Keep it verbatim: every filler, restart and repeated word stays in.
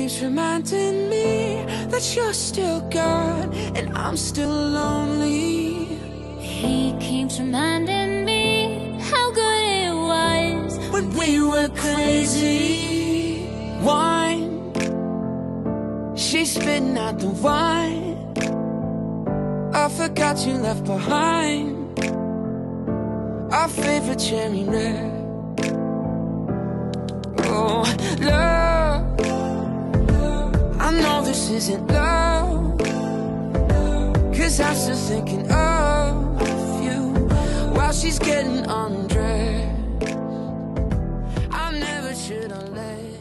keeps reminding me that you're still gone and I'm still lonely. He keeps reminding me how good it was when we were crazy. Wine, she's spitting out the wine. I forgot you left behind our favorite cherry red. Oh, love, I know this isn't love, 'cause I'm still thinking of you while she's getting undressed. I never should have let